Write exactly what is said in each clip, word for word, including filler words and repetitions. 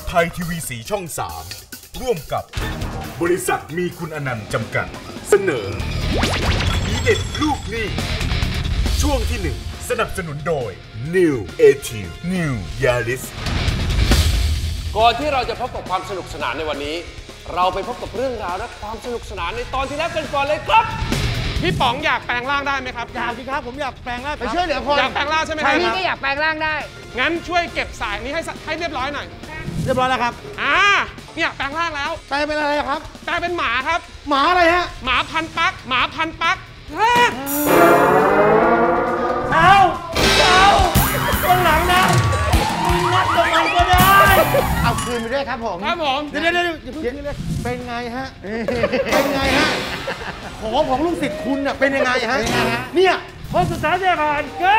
ไทยทีวีสีช่องสามร่วมกับบริษัทมีคุณอนันต์จำกัดเสนอทีเด็ดลูกหนี้ช่วงที่หนึ่งสนับสนุนโดย New เอ ที New Yaris ก่อนที่เราจะพบกับความสนุกสนานในวันนี้เราไปพบกับเรื่องราวและความสนุกสนานในตอนที่แล้วกันก่อนเลยครับพี่ป๋องอยากแปลงร่างได้ไหมครับอยากสิครับผมอยากแปลงร่างไปช่วยเหลือคนอยากแปลงร่างใช่ไหมครับพี่ก็อยากแปลงร่างได้งั้นช่วยเก็บสายนี้ให้ให้เรียบร้อยหน่อยเรียบร้อยแล้วครับอ่าเนี่ยแปลงร่างแล้วแปลงเป็นอะไรครับแปลงเป็นหมาครับหมาอะไรฮะหมาพันปักหมาพันปักเอาเอาคนหลังนะงัดตรงไหนก็ได้เอาคืนไปด้วยครับผมครับผมเดี๋ยวเดี๋ยวเดี๋ยวอย่าเพิ่งคืนเลยเป็นไงฮะเป็นไงฮะของของลูกศิษย์คุณน่ะเป็นยังไงฮะเนี่ยคนสุดท้ายจะผ่านก็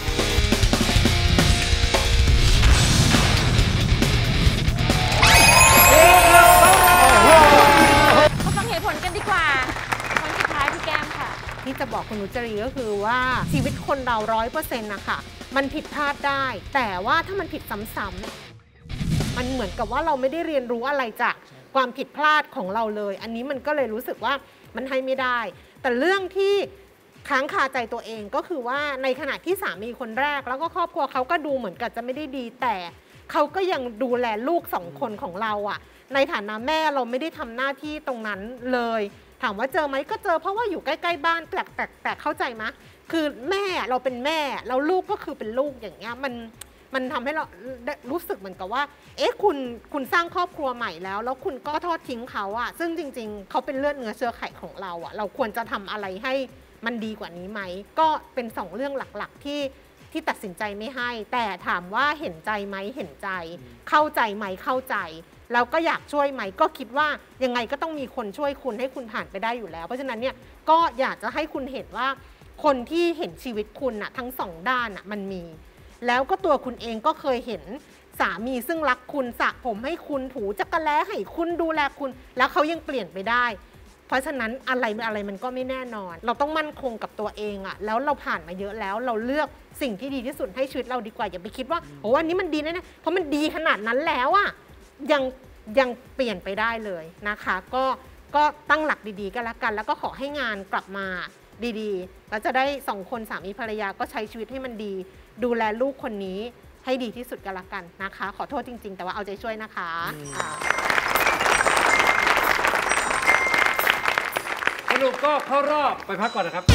มาฟังเหตุผลกันดีกว่าคนสุดท้ายพี่แก้มค่ะที่จะบอกคุณนุจรีก็คือว่าชีวิตคนเราร้อยเปอร์เซ็นต์นะคะมันผิดพลาดได้แต่ว่าถ้ามันผิดซ้ำๆมันเหมือนกับว่าเราไม่ได้เรียนรู้อะไรจากความผิดพลาดของเราเลยอันนี้มันก็เลยรู้สึกว่ามันให้ไม่ได้แต่เรื่องที่ค้างคาใจตัวเองก็คือว่าในขณะที่สามีคนแรกแล้วก็ครอบครัวเขาก็ดูเหมือนกับจะไม่ได้ดีแต่เขาก็ยังดูแลลูกสองคนของเราอะในฐานะแม่เราไม่ได้ทำหน้าที่ตรงนั้นเลยถามว่าเจอไหมก็เจอเพราะว่าอยู่ใกล้ๆบ้านแต่แต่แต่เข้าใจไหมคือแม่เราเป็นแม่แล้วลูกก็คือเป็นลูกอย่างเงี้ยมันมันทำให้เรารู้สึกเหมือนกับว่าเอ๊ะคุณคุณสร้างครอบครัวใหม่แล้วแล้วคุณก็ทอดทิ้งเขาอะซึ่งจริงๆเขาเป็นเลือดเนื้อเชื้อไขของเราอะเราควรจะทำอะไรให้มันดีกว่านี้ไหมก็เป็นสองเรื่องหลักๆที่ที่ตัดสินใจไม่ให้แต่ถามว่าเห็นใจไหมเห็นใจเข้าใจไหมเข้าใจแล้วก็อยากช่วยไหมก็คิดว่ายังไงก็ต้องมีคนช่วยคุณให้คุณผ่านไปได้อยู่แล้วเพราะฉะนั้นเนี่ยก็อยากจะให้คุณเห็นว่าคนที่เห็นชีวิตคุณน่ะทั้งสองด้านน่ะมันมีแล้วก็ตัวคุณเองก็เคยเห็นสามีซึ่งรักคุณสระผมให้คุณถูจักรแล้ให้คุณดูแลคุณแล้วเขายังเปลี่ยนไปได้เพราะฉะนั้นอะไรอะไรมันก็ไม่แน่นอนเราต้องมั่นคงกับตัวเองอะแล้วเราผ่านมาเยอะแล้วเราเลือกสิ่งที่ดีที่สุดให้ชีวิตเราดีกว่าอย่าไปคิดว่าโอ้อันนี้มันดีแน่ๆเพราะมันดีขนาดนั้นแล้วอะยังยังเปลี่ยนไปได้เลยนะคะก็ก็ตั้งหลักดีๆกันแล้วกันแล้วก็ขอให้งานกลับมาดีๆแล้วจะได้สองคนสามีภรรยาก็ใช้ชีวิตให้มันดีดูแลลูกคนนี้ให้ดีที่สุดกันละกันนะคะขอโทษจริงๆแต่ว่าเอาใจช่วยนะคะสรุปก็เข้ารอบไปพักก่อนนะครับ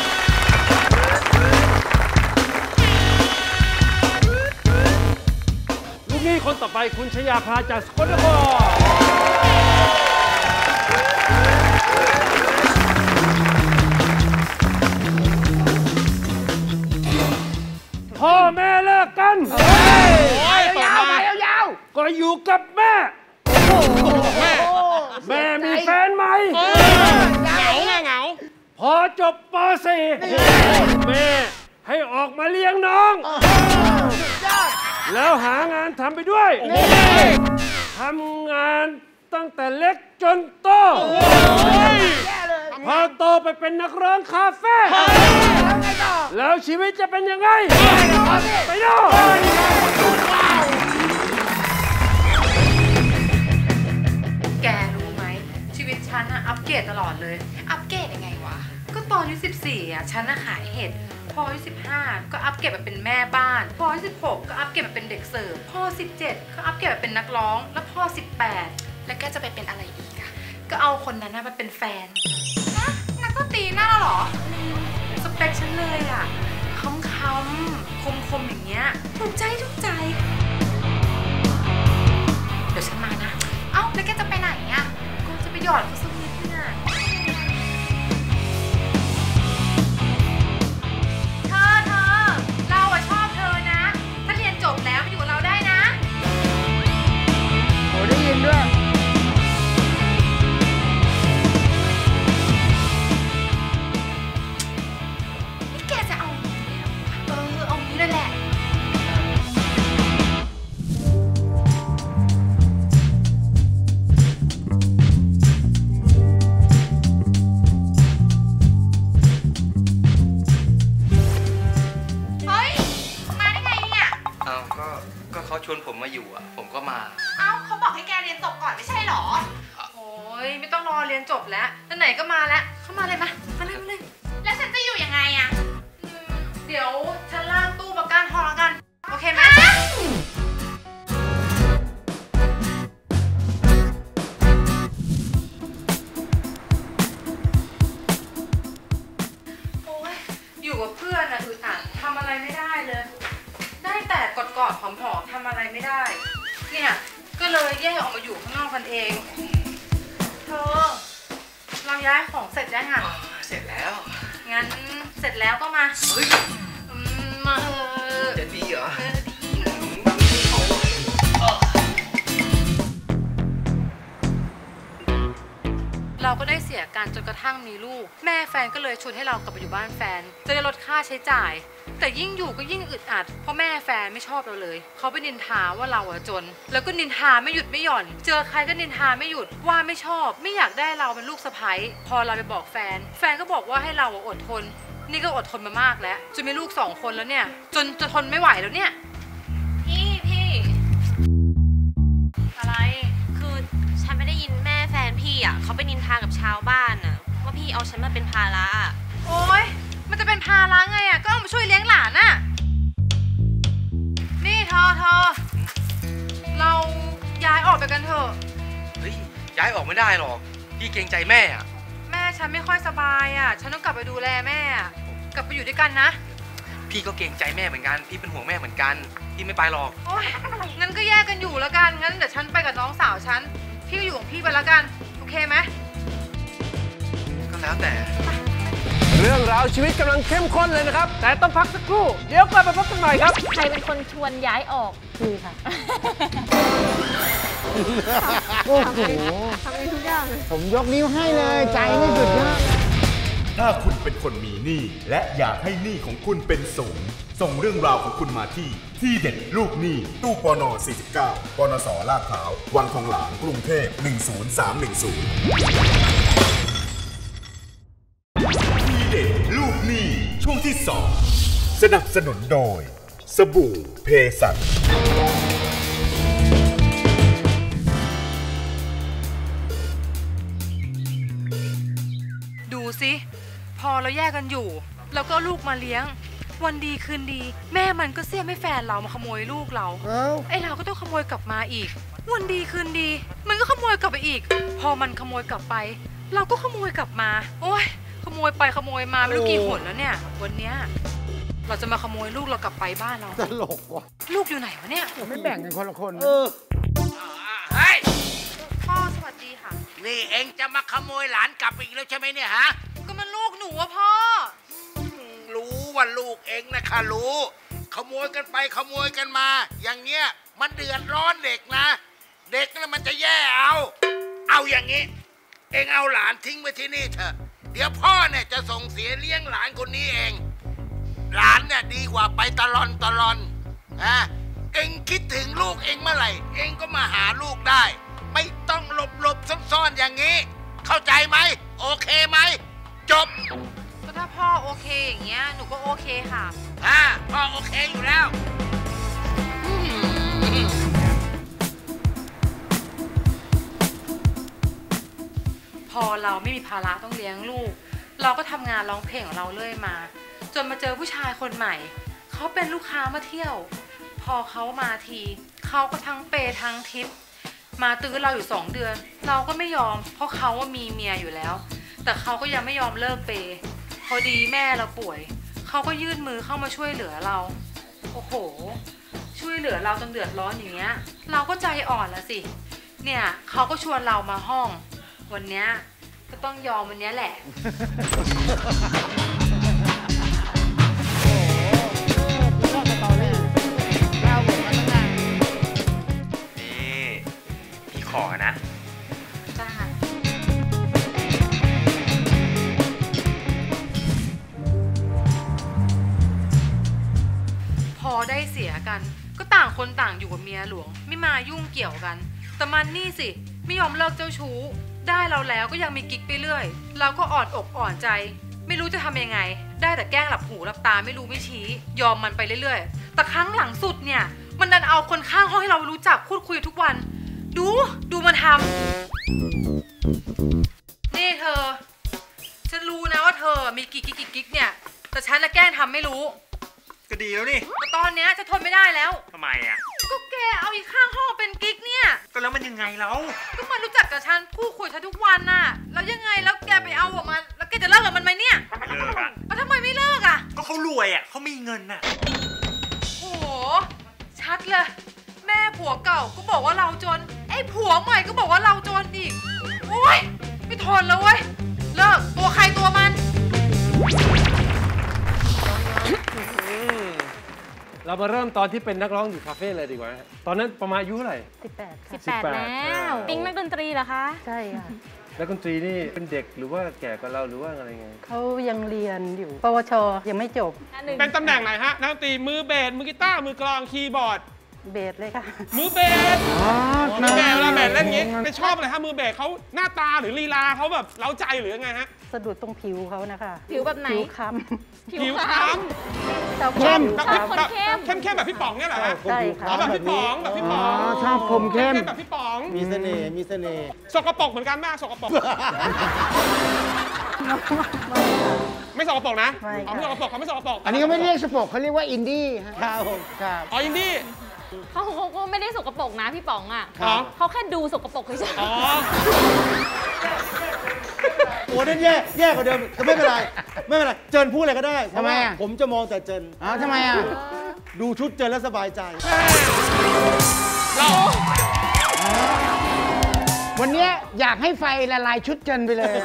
ลูกหนี้คนต่อไปคุณชยาภาจากสกลนครพ่อแม่เลิกกันยาวไปยาวก็อยู่กับแม่แม่แม่มีแฟนใหม่เหงาเหงาพอจบป .สี่ แม่ให้ออกมาเลี้ยงน้องแล้วหางานทำไปด้วยทำงานตั้งแต่เล็กจนโตพอโตไปเป็นนักร้องคาเฟ่แล้วชีวิตจะเป็นยังไงไปดูแกรู้ไหมชีวิตฉันอะอัปเกรดตลอดเลยอัปเกรดยังไงวะก็ตอนอายุสิบสี่อะฉันอะขายเห็ดพออายุสิบห้าก็อัปเกรดมาเป็นแม่บ้านพออายุสิบหกก็อัปเกรดมาเป็นเด็กเสิร์ฟพอสิบเจ็ดก็อัปเกรดมาเป็นนักร้องแล้วพอสิบแปดแล้วแกจะไปเป็นอะไรอีกอะก็เอาคนนั้นมาเป็นแฟนนะนักดนตรีหน้าหรอสเปคฉันเลยอะคำคำคมคมอย่างเงี้ยถูกใจถูกใจเดี๋ยวฉันมานะเอ้าแล้วแกจะไปไหนอะกูจะไปหยอดเขาสักนิดนึงอะเธอเธอเราอะชอบเธอนะถ้าเรียนจบแล้วมาอยู่กับเราได้นะโอ้ได้ยินด้วยนี่แกจะเอาอย่างนี้แล้วเออเอางี้เลยแหละผมก็มาเอ้าเขาบอกให้แกเรียนจบก่อนไม่ใช่หรอโอ้ยไม่ต้องรอเรียนจบแล้วไหนๆก็มาแล้วเข้ามาเลยมามาเลยมาเลยแล้วฉันจะอยู่ยังไงอะเดี๋ยวฉันลากตู้มากั้นห้องแล้วกันโอเคไหมโอ้ยอยู่กับเพื่อนอะอึดอัดทำอะไรไม่ได้เลยได้แต่กอดๆหอมๆทำอะไรไม่ได้เนี่ยก็เลยแยกออกมาอยู่ข้างนอกกันเองเธอเราย้ายของเสร็จยังอ่ะเสร็จแล้วงั้นเสร็จแล้วก็มาเฮ้ยมาเออจะดีเหรอเราก็ได้เสียกันจนกระทั่งมีลูกแม่แฟนก็เลยชวนให้เรากลับไปอยู่บ้านแฟนจะได้ลดค่าใช้จ่ายแต่ยิ่งอยู่ก็ยิ่งอึดอัดเพราะแม่แฟนไม่ชอบเราเลยเขาไปนินทาว่าเราอะจนแล้วก็นินทาไม่หยุดไม่หย่อนเจอใครก็นินทาไม่หยุดว่าไม่ชอบไม่อยากได้เราเป็นลูกสะใภ้พอเราไปบอกแฟนแฟนก็บอกว่าให้เราอดทนนี่ก็อดทนมามากแล้วจนมีลูกสองคนแล้วเนี่ยจนจะทนไม่ไหวแล้วเนี่ยพี่พี่อะไรคือฉันไม่ได้ยินแม่แฟนพี่อ่ะเขาไปนินทากับชาวบ้านอ่ะว่าพี่เอาฉันมาเป็นภาระโอ๊ยมันจะเป็นภาระไงอ่ะก็เอามาช่วยเลี้ยงหลานอ่ะนี่เธอเธอเราย้ายออกไปกันเถอะเฮ้ยย้ายออกไม่ได้หรอกพี่เกรงใจแม่อ่ะแม่ฉันไม่ค่อยสบายอ่ะฉันต้องกลับไปดูแลแม่กลับไปอยู่ด้วยกันนะพี่ก็เกรงใจแม่เหมือนกันพี่เป็นห่วงแม่เหมือนกันพี่ไม่ไปหรอกโอ๊ยงั้นก็แยกกันอยู่แล้วกันงั้นเดี๋ยวฉันไปกับน้องสาวฉันพี่ก็อยู่ของพี่ไปแล้วกันโอเคไหมก็แล้วแต่เรื่องราวชีวิตกำลังเข้มข้นเลยนะครับแต่ต้องพักสักครู่เดี๋ยวกลับมาพบกันใหม่ครับใครเป็นคนชวนย้ายออกคือค่ะโอ้โหทำเองทุกอย่างเลยผมยกนิ้วให้เลยใจนี่สุดยอดถ้าคุณเป็นคนมีหนี้และอยากให้หนี้ของคุณเป็นศูนย์ส่งเรื่องราวของคุณมาที่ที่เด็ดลูกหนี้ตู้ปนสี่สิบเก้าปนสลาดพร้าววังทองหลางกรุงเทพหนึ่งศูนย์สามหนึ่งศูนย์ที่เด็ดลูกหนี้ช่วงที่สองสนับสนุนโดยสบู่เพสัชดูสิพอเราแยกกันอยู่แล้วก็ลูกมาเลี้ยงวันดีคืนดีแม่มันก็เสี้ยมให้แฟนเรามาขโมยลูกเราไอเราก็ต้องขโมยกลับมาอีกวันดีคืนดีมันก็ขโมยกลับไปอีกพอมันขโมยกลับไปเราก็ขโมยกลับมาโอ๊ยขโมยไปขโมยมาไม่รู้กี่หนแล้วเนี่ยวันเนี้ยเราจะมาขโมยลูกเรากลับไปบ้านเราตลกว่ะลูกอยู่ไหนวะเนี่ยไม่แบ่งกันคนละคนเออเฮ้ยพ่อสวัสดีค่ะนี่เองจะมาขโมยหลานกลับอีกแล้วใช่ไหมเนี่ยฮะก็มันลูกหนูอะพ่อรู้ว่าลูกเองนะค่ะรู้ขโมยกันไปขโมยกันมาอย่างเงี้ยมันเดือดร้อนเด็กนะเด็กน่ะมันจะแย่เอาเอาอย่างงี้เองเอาหลานทิ้งไว้ที่นี่เถอะเดี๋ยวพ่อเนี่ยจะส่งเสียเลี้ยงหลานคนนี้เองหลานเนี่ยดีกว่าไปตลอนตลอนอ่ะเองคิดถึงลูกเองเมื่อไหร่เองก็มาหาลูกได้ไม่ต้องหลบหลบซ่อนๆอย่างนี้เข้าใจไหมโอเคไหมจบก็ถ้าพ่อโอเคอย่างเงี้ยหนูก็โอเคค่ะอ่าพ่อโอเคอยู่แล้วพอเราไม่มีภาระต้องเลี้ยงลูกเราก็ทำงานร้องเพลงของเราเรื่อยมาจนมาเจอผู้ชายคนใหม่เขาเป็นลูกค้ามาเที่ยวพอเขามาทีเขาก็ทั้งเปย์ทั้งทิปมาตื้อเราอยู่สองเดือนเราก็ไม่ยอมเพราะเขาว่ามีเมียอยู่แล้วแต่เขาก็ยังไม่ยอมเลิกเปย์พอดีแม่เราป่วยเขาก็ยื่นมือเข้ามาช่วยเหลือเราโอ้โหช่วยเหลือเราจนเดือดร้อนอย่างเงี้ยเราก็ใจอ่อนละสิเนี่ยเขาก็ชวนเรามาห้องวันเนี้ยก็ต้องยอมวันนี้แหละนี่พี่ขอนะจ้าพอได้เสียกันก็ต่างคนต่างอยู่กับเมียหลวงไม่มายุ่งเกี่ยวกันแต่มันนี่สิไม่ยอมเลิกเจ้าชู้ได้เราแล้วก็ยังมีกิ๊กไปเรื่อยเราก็อ่อนอกอ่อนใจไม่รู้จะทำยังไงได้แต่แกล้งหลับหูหลับตาไม่รู้ไม่ชี้ยอมมันไปเรื่อยๆแต่ครั้งหลังสุดเนี่ยมันดันเอาคนข้างห้องให้เรารู้จักพูดคุยทุกวันดูดูมันทำนี่เธอฉันรู้นะว่าเธอมีกิ๊กกิ๊กกิ๊กเนี่ยแต่ฉันน่ะแกล้งทำไม่รู้ก็ดีแล้วนี่แต่ตอนเนี้ยจะทนไม่ได้แล้วทำไมอ่ะก็แกเอาอีกข้างห้องเป็นกิ๊กเนี่ยก็แล้วมันยังไงแล้วก็มันรู้จักกับฉันพูดคุยฉันทุกวันน่ะแล้วยังไงแล้วแกไปเอาออกมาแล้วแกจะเลิกกับมันไหมเนี่ยไม่เลิกอ่ะแล้วทำไมไม่เลิกอ่ะก็เขารวยอ่ะเขามีเงินน่ะโอ้โหชัดเลยแม่ผัวเก่าก็บอกว่าเราจนไอ้ผัวใหม่ก็บอกว่าเราจนอีกโอ๊ยไม่ทนแล้วเว้ยเลิกตัวใครตัวมันเรามาเริ่มตอนที่เป็นนักร้องอยู่คาเฟ่เลยดีกว่าตอนนั้นประมาณอายุเท่าไหร่สิบแปดสิบแปดแล้วปิ๊งนักดนตรีเหรอคะใช่ค่ะนักดนตรีนี่เป็นเด็กหรือว่าแก่กว่าเราหรือว่าอะไรไงเขายังเรียนอยู่ปวชยังไม่จบเป็นตำแหน่งไหนฮะนักดนตรีมือเบสมือกีตาร์มือกลองคีย์บอร์ดเบสเลยค่ะมือเบสมือเบสเวลาเบสเล่นอย่างงี้ไม่ชอบเลยฮะมือเบสเขาหน้าตาหรือลีลาเขาแบบเล้าใจหรือยังไงฮะสะดุดตรงผิวเขานะคะผิวแบบไหนผิวค้ำผิวค้ำเข้มแบบเข้มเข้มเข้มแบบพี่ป๋องเนี่ยเหรอฮะใช่ค่ะแบบพี่ป๋องแบบพี่ป๋องชอบคมเข้มแบบพี่ป๋องมีเสน่ห์มีเสน่ห์สกปรกเหมือนกันมากสกปรกไม่สกปรกนะเขาไม่สกปรกเขาไม่สกปรกอันนี้เขาไม่เรียกสกปรกเขาเรียกว่าอินดี้ครับครับอ๋ออินดี้เขาเขาก็ไม่ได้สกปรกนะพี่ป๋องอ่ะเขาแค่ดูสกปรกเฉยๆอ๋อโอ้นั่นแย่แย่กว่าเดิมแต่ไม่เป็นไรไม่เป็นไรเจินพูดอะไรก็ได้ทำไมอ่ะผมจะมองแต่เจินอ๋อทำไมอ่ะดูชุดเจินแล้วสบายใจเราวันนี้อยากให้ไฟละลายชุดเจินไปเลย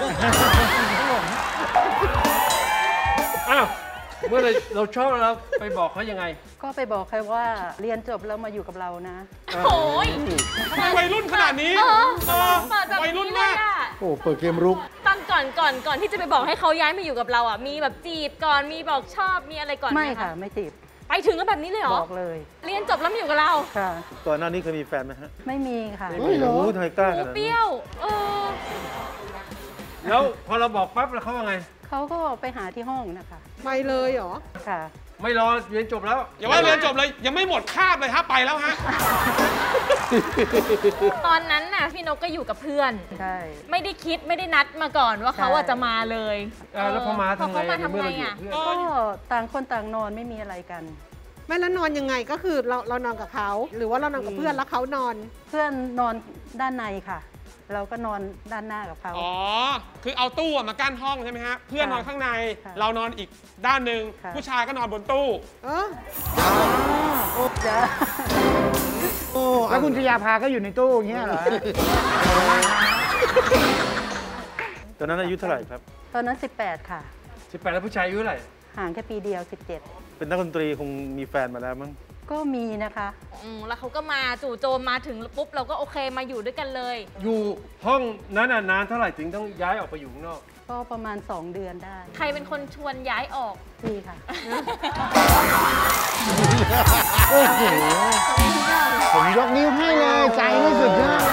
อ้าวเมื่อเราชอบแล้วไปบอกเขายังไงก็ไปบอกเขาว่าเรียนจบแล้วมาอยู่กับเรานะโอ้ยทำไมวัยรุ่นขนาดนี้วัยรุ่นมากโอ้เปิดเกมรุกตอนก่อนก่อนก่อนที่จะไปบอกให้เขาย้ายมาอยู่กับเราอ่ะมีแบบจีบก่อนมีบอกชอบมีอะไรก่อนไม่ค่ะไม่จีบไปถึงก็แบบนี้เลยเหรอบอกเลยเรียนจบแล้วมาอยู่กับเราค่ะก่อนหน้านี้เคยมีแฟนไหมฮะไม่มีค่ะไม่รู้ทำไมกล้าขนาดนี้เปรี้ยวเออแล้วพอเราบอกปั๊บแล้วเขาว่าไงเขาก็ไปหาที่ห้องนะคะไปเลยเหรอค่ะไม่รอเรียนจบแล้วอย่าว่าเรียนจบเลยยังไม่หมดคาบเลยฮะไปแล้วฮะตอนนั้นน่ะพี่นกก็อยู่กับเพื่อนใช่ไม่ได้คิดไม่ได้นัดมาก่อนว่าเขาจะมาเลยแล้วพอมาทำไงเมื่อเราอยู่ก็ต่างคนต่างนอนไม่มีอะไรกันไม่แล้วนอนยังไงก็คือเราเรานอนกับเขาหรือว่าเรานอนกับเพื่อนแล้วเขานอนเพื่อนนอนด้านในค่ะเราก็นอนด้านหน้ากับเขาอ๋อคือเอาตู้มากั้นห้องใช่ไหมฮะเพื่อนนอนข้างในเรานอนอีกด้านหนึ่งผู้ชายก็นอนบนตู้เออโอ้จ้าโอ้แล้วคุณชยาภาก็อยู่ในตู้อย่างเงี้ยเหรอตอนนั้นอายุเท่าไหร่ครับตอนนั้นสิบแปดค่ะสิบแปดแล้วผู้ชายอายุเท่าไหร่ห่างแค่ปีเดียวสิบเจ็ดเป็นนักดนตรีคงมีแฟนมาแล้วมั้งก็มีนะคะอืมแล้วเขาก็มาจู่โจมมาถึงปุ๊บเราก็โอเคมาอยู่ด้วยกันเลยอยู่ห้องนั้นนานเท่าไหร่ถึงต้องย้ายออกไปอยู่ข้างนอกก็ประมาณสองเดือนได้ใครเป็นคนชวนย้ายออกพี่ค่ะโอ้โหผมยกนิ้วให้เลยใจไม่สุดยอด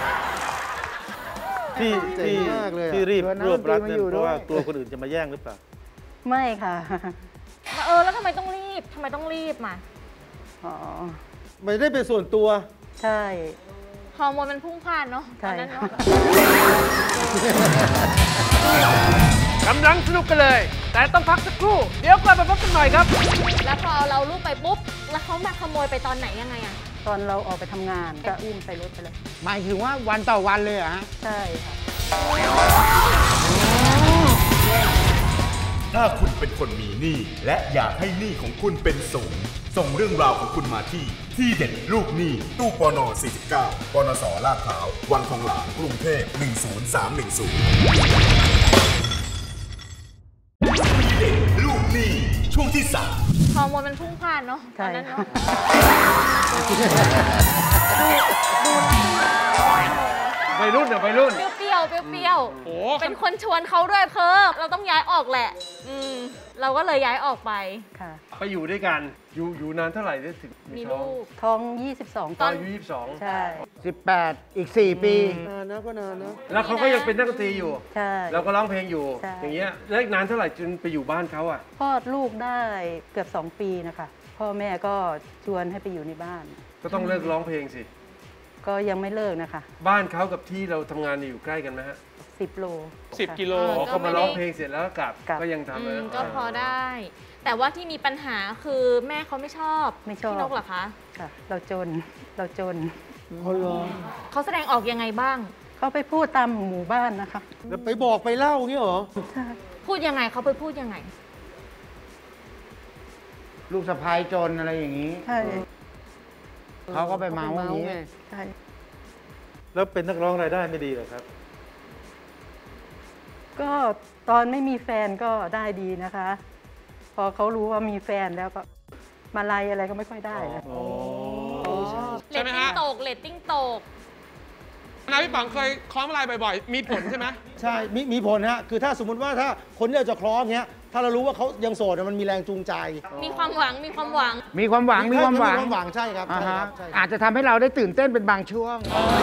ที่ที่ที่รีบรวบรัดเนี่ยเพราะว่ากลัวคนอื่นจะมาแย่งหรือเปล่าไม่ค่ะเออแล้วทำไมต้องรีบทำไมต้องรีบมาอ๋อไม่ได้เป็นส่วนตัวใช่ฮอร์โมนมันพุ่งพล่านเนาะตอนนั้นเนาะกำลังสนุกกันเลยแต่ต้องพักสักครู่เดี๋ยวกลับมาพบกันหน่อยครับแล้วพอเราลูกไปปุ๊บแล้วเขามาขโมยไปตอนไหนยังไงอะตอนเราออกไปทำงานก็อุ้มไปรถไปเลยหมายถึงว่าวันต่อวันเลยเหรอฮะใช่ค่ะถ้าคุณเป็นคนมีหนี้และอยากให้หนี้ของคุณเป็นศูนย์ส่งเรื่องราวของคุณมาที่ที่เด็ดลูกหนี้ตู้ปนสี่สิบเก้าปนสลาดพร้าววังทองหลางกรุงเทพหนึ่งศูนย์สามหนึ่งศูนย์ที่เด็ดลูกหนี้ช่วงที่สามฮอร์โมนมันพุ่งพล่านเนาะตอนนั้นเนาะวัยรุ่นอะวัยรุ่นเปรี้ยวเปรี้ยวเป็นคนชวนเขาด้วยเพอเราต้องย้ายออกแหละอืมเราก็เลยย้ายออกไปค่ะไปอยู่ด้วยกันอยู่อยู่นานเท่าไหร่ได้ถึงมีลูกท้องยี่สิบสองตอนอายุยี่สิบสองใช่สิบแปดอีกสี่ปีนานนะก็นานนะแล้วเขาก็ยังเป็นนักดนตรีอยู่ใช่เราก็ร้องเพลงอยู่อย่างเงี้ยแล้วนานเท่าไหร่จนไปอยู่บ้านเขาอ่ะคลอดลูกได้เกือบสองปีนะคะคพ่อแม่ก็ชวนให้ไปอยู่ในบ้านก็ต้องเลิกร้องเพลงสิก็ยังไม่เลิกนะคะบ้านเขากับที่เราทำงานอยู่ใกล้กันไหมฮะสิบโลสิบกิโลเขามาร้องเพลงเสร็จแล้วกลับก็ยังทำเลยก็พอได้ แต่ว่าที่มีปัญหาคือแม่เขาไม่ชอบไม่ชอบพี่นกเหรอคะค่ะ เราจนเราจนเขาแสดงออกยังไงบ้างเขาไปพูดตามหมู่บ้านนะคะแล้วไปบอกไปเล่าอย่างนี้เหรอพูดยังไงเขาไปพูดยังไงลูกสะพ้ายจนอะไรอย่างนี้ใช่เขาก็ไปเมาอย่างนี้ใช่แล้วเป็นนักร้องรายได้ไม่ดีเหรอครับก็ตอนไม่มีแฟนก็ได้ดีนะคะ พอเขารู้ว่ามีแฟนแล้วก็มาลัยอะไรก็ไม่ค่อยได้นะเรตติ้งตกเรตติ้งตกนะพี่ป๋องเคยคล้องอะไรบ่อยๆ มีผลใช่ไหมใช่มีมีผลฮะคือถ้าสมมุติว่าถ้าคนที่เราจะคล้องเงี้ยถ้าเรารู้ว่าเขายังโสดมันมีแรงจูงใจมีความหวังมีความหวังมีความหวังมีความหวังมีความหวังใช่ครับอ่าใช่คฮะรับใช่ครับอาจจะทำให้เราได้ตื่นเต้นเป็นบางช่วง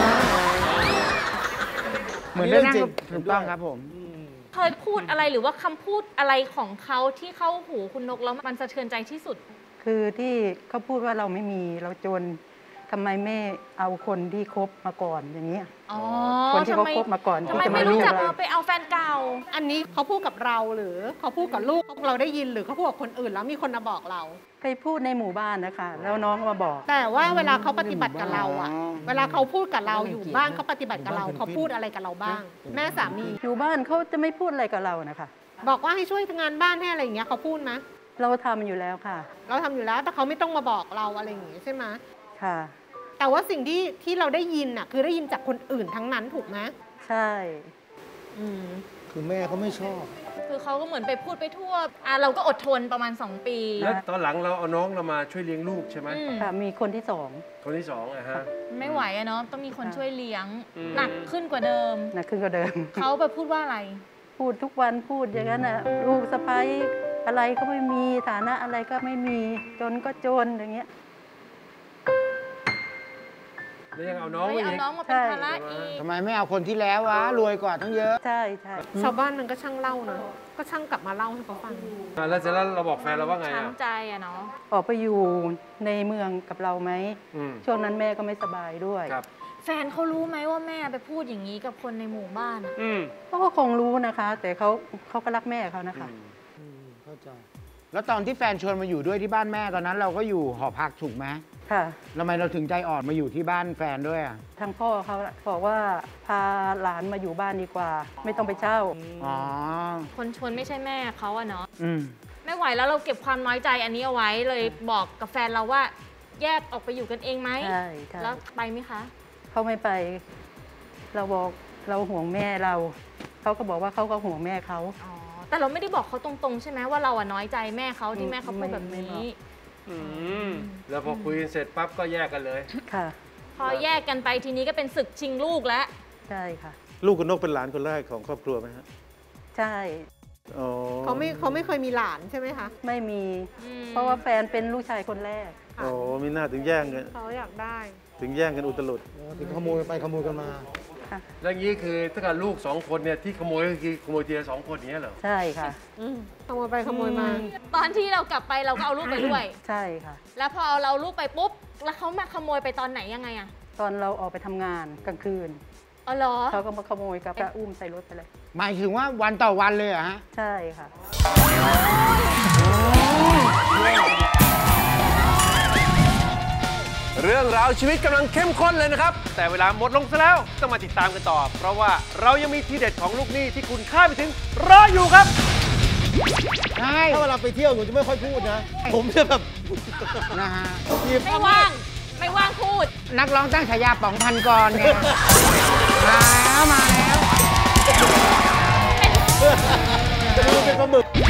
เหมือนได้นั่งถูกต้องครับผมเคยพูดอะไรหรือว่าคำพูดอะไรของเขาที่เข้าหูคุณนกแล้วมันสะเทือนใจที่สุดคือที่เขาพูดว่าเราไม่มีเราจนทำไมไม่เอาคนที่คบมาก่อนอย่างนี้อ๋อคนที่เขาคบมาก่อนทำไมที่จะไม่มารู้รู้จักเราเอาไปเอาแฟนเก่าอันนี้เขาพูดกับเราหรือเขาพูดกับลูกเราได้ยินหรือเขาพูดกับคนอื่นแล้วมีคนมาบอกเราไปพูดในหมู่บ้านนะคะแล้วน้องมาบอกแต่ว่าเวลาเขาปฏิบัติกับเราอะเวลาเขาพูดกับเราอยู่บ้านเขาปฏิบัติกับเราเขาพูดอะไรกับเราบ้าง แม่สามีอยู่บ้านเขาจะไม่พูดอะไรกับเรานะคะบอกว่าให้ช่วยทำงานบ้านให้อะไรอย่างเงี้ยเขาพูดไหมเราทำอยู่แล้วค่ะเราทำอยู่แล้วแต่เขาไม่ต้องมาบอกเราอะไรอย่างงี้ใช่ไหมค่ะแต่ว่าสิ่งที่ที่เราได้ยินน่ะคือได้ยินจากคนอื่นทั้งนั้นถูกไหมใช่อืมคือแม่เขาไม่ชอบคือเขาก็เหมือนไปพูดไปทั่วอ่ะเราก็อดทนประมาณสองปีแล้วตอนหลังเราเอาน้องเรามาช่วยเลี้ยงลูกใช่ไหมอืมค่ะมีคนที่สองคนที่สองอะฮะไม่ไหวอะเนาะต้องมีคนช่วยเลี้ยงอืมหนักขึ้นกว่าเดิมนะขึ้นก็เดิมเขาไปพูดว่าอะไรพูดทุกวันพูดอย่างนั้นนะลูกสะใภ้อะไรก็ไม่มีฐานะอะไรก็ไม่มีจนก็จนอย่างเงี้ยแล้วยังเอาน้องไม่ไว้เอาอีกน้องมาเป็นภาระอีกทำไมไม่เอาคนที่แล้ววะ รวยกว่าตั้งเยอะใช่ใช่ชาวบ้านมันก็ช่างเล่านะก็ช่างกลับมาเล่าให้เขาฟังอ่ะแล้วเสร็จแล้วเราบอกแฟนเราว่าไงช้ำอ่ะใจอะเนาะออกไปอยู่ในเมืองกับเราไหมอืมช่วงนั้นแม่ก็ไม่สบายด้วยครับแฟนเขารู้ไหมว่าแม่ไปพูดอย่างนี้กับคนในหมู่บ้านอะอืมเขาก็คงรู้นะคะ แต่เขาเขาก็รักแม่เขานะคะเข้าใจแล้วตอนที่แฟนชวนมาอยู่ด้วยที่บ้านแม่ตอนนั้นเราก็อยู่หอพักถูกไหมค่ะทำไมเราถึงใจอ่อนมาอยู่ที่บ้านแฟนด้วยอ่ะทางพ่อเขาบอกว่าพาหลานมาอยู่บ้านดีกว่า ไม่ต้องไปเช่าอ๋อคนชวนไม่ใช่แม่เขาอะเนาะอืมไม่ไหวแล้วเราเก็บความน้อยใจอันนี้เอาไว้เลยบอกกับแฟนเราว่า แยกออกไปอยู่กันเองไหมใช่ใช่แล้วไปไหมคะเขาไม่ไป เราบอกเราห่วงแม่เรา เขาก็บอกว่าเขาก็ห่วงแม่เขาอ๋อ แต่เราไม่ได้บอกเขาตรงๆ ใช่ไหมว่าเราอะน้อยใจแม่เขาที่แม่เขาพูดแบบไม่ไม่บอนี้กอืมแล้วพอคุยกันเสร็จปั๊บก็แยกกันเลยค่ะพอแยกกันไปทีนี้ก็เป็นศึกชิงลูกแล้วใช่ค่ะลูกคุณนกเป็นหลานคนแรกของครอบครัวไหมฮะใช่อ๋อเขาไม่เขาไม่เคยมีหลานใช่ไหมคะไม่มีอืมเพราะว่าแฟนเป็นลูกชายคนแรกโอ้มีหน้าถึงแย่งกันเขาอยากได้ถึงแย่งกันอุตลุดถึงขโมยไปขโมยกันมาแล้วอย่างนี้คือถ้าเกิดลูกสองคนเนี่ยที่ขโมยก็คือขโมยทีละสองคนอย่างเงี้ยเหรอใช่ค่ะอืมขโมยไปขโมยมาตอนที่เรากลับไปเราก็เอาลูกไปด้วยใช่ค่ะแล้วพอเราลูกไปปุ๊บ แล้วเขามาขโมยไปตอนไหนยังไงอะตอนเราออกไปทำงานกลางคืนอ๋อเหรอเขาก็มาขโมยกับกระอุ้มใส่รถไปเลยหมายถึงว่าวันต่อวันเลยเหรอฮะใช่ค่ะเรื่องราวชีวิตกำลังเข้มข้นเลยนะครับ แต่เวลาหมดลงซะแล้วต้องมาติดตามกันต่อ เพราะว่าเรายังมีทีเด็ดของลูกหนี้ที่คุณคาดไม่ถึงรออยู่ครับใช่ถ้าเวลาไปเที่ยวหนูจะไม่ค่อยพูดนะ ผมจะแบบนะฮะไม่ว่าง ไม่ว่างพูดนักร้องตั้งฉายาป๋องพันกรไง มาแล้วมาแล้วเป็นปลาหมึก